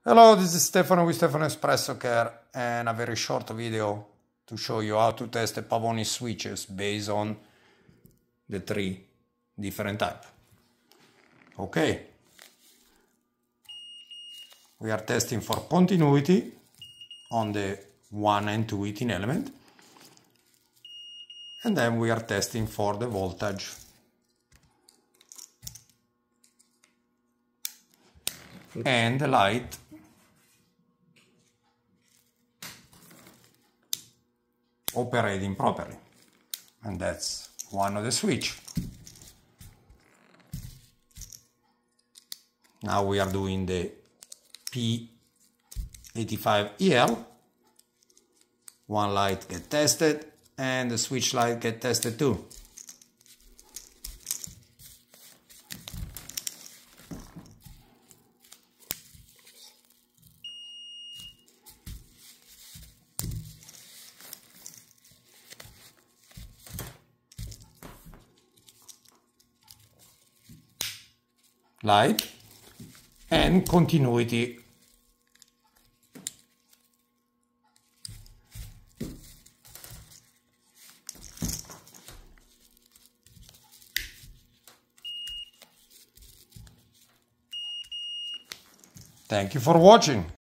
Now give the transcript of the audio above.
Hello, this is Stefano with Stefano Espresso Care and a very short video to show you how to test the Pavoni switches based on the three different types. Okay, we are testing for continuity on the 1 and 2 heating element, and then we are testing for the voltage. And the light operating properly, and that's one of the switch. Now we are doing the P85EL. One light get tested and the switch light get tested too. Light and continuity. Thank you for watching.